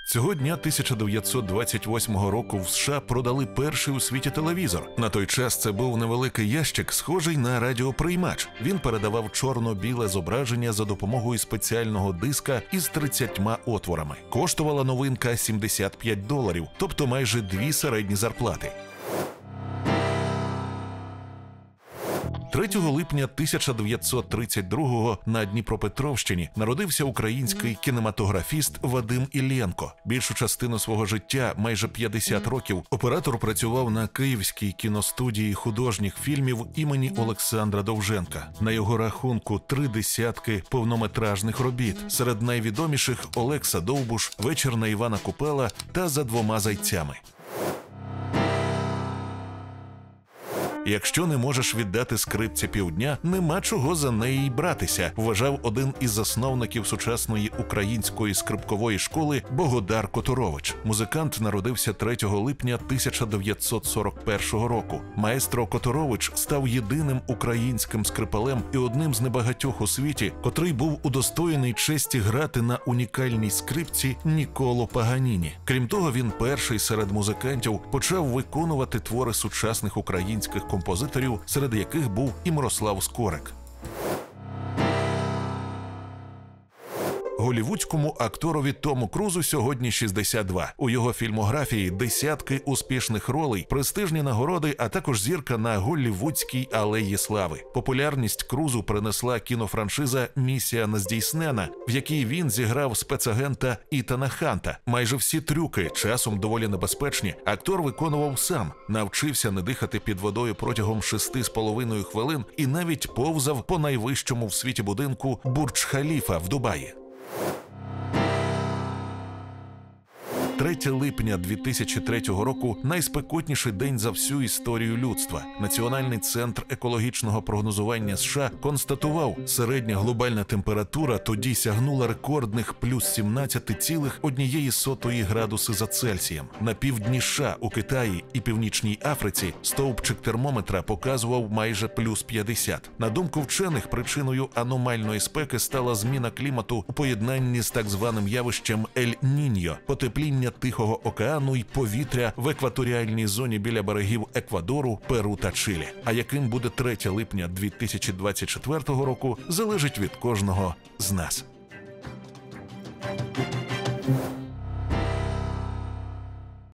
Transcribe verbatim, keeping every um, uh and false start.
Цього дня тисяча дев'ятсот двадцять восьмого року в США продали перший у світі телевізор. На той час це був невеликий ящик, схожий на радіоприймач. Він передавав чорно-біле зображення за допомогою спеціального диска із тридцятьма отворами. Коштувала новинка сімдесят п'ять доларів, тобто майже дві середні зарплати. третього липня тисяча дев'ятсот тридцять другого на Дніпропетровщині народився український кінематографіст Вадим Іллєнко. Більшу частину свого життя, майже п'ятдесят років, оператор працював на Київській кіностудії художніх фільмів імені Олександра Довженка. На його рахунку три десятки повнометражних робіт. Серед найвідоміших Олекса Довбуш, Вечір на Івана Купала та За двома зайцями. «Якщо не можеш віддати скрипці півдня, нема чого за неї й братися», вважав один із засновників сучасної української скрипкової школи Богодар Которович. Музикант народився третього липня тисяча дев'ятсот сорок першого року. Маестро Которович став єдиним українським скрипалем і одним з небагатьох у світі, котрий був удостоєний честі грати на унікальній скрипці Ніколо Паганіні. Крім того, він перший серед музикантів почав виконувати твори сучасних українських композиторів, серед яких був і Мирослав Скорик. Голлівудському акторові Тому Крузу сьогодні шістдесят два. У його фільмографії десятки успішних ролей, престижні нагороди, а також зірка на голлівудській алеї слави. Популярність Крузу принесла кінофраншиза «Місія нездійснена», в якій він зіграв спецагента Ітана Ханта. Майже всі трюки, часом доволі небезпечні, актор виконував сам, навчився не дихати під водою протягом шести з половиною хвилин і навіть повзав по найвищому в світі будинку Бурдж-Халіфа в Дубаї. третього липня дві тисячі третього року – найспекотніший день за всю історію людства. Національний центр екологічного прогнозування США констатував, середня глобальна температура тоді сягнула рекордних плюс сімнадцять цілих одна сота градуси за Цельсієм. На півдні США, у Китаї і Північній Африці стовпчик термометра показував майже плюс п'ятдесят. На думку вчених, причиною аномальної спеки стала зміна клімату у поєднанні з так званим явищем Ель-Ніньо – потепління Тихого океану й повітря в екваторіальній зоні біля берегів Еквадору, Перу та Чилі. А яким буде третього липня дві тисячі двадцять четвертого року, залежить від кожного з нас.